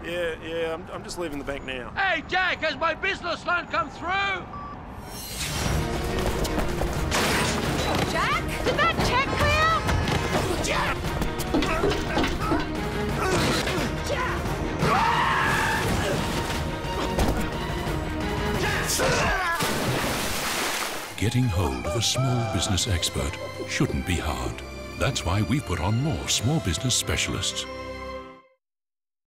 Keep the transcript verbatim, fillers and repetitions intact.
Yeah, yeah, I'm, I'm just leaving the bank now. Hey, Jack, has my business loan come through? Jack? Did that check clear? Jack! Getting hold of a small business expert shouldn't be hard. That's why we put on more small business specialists.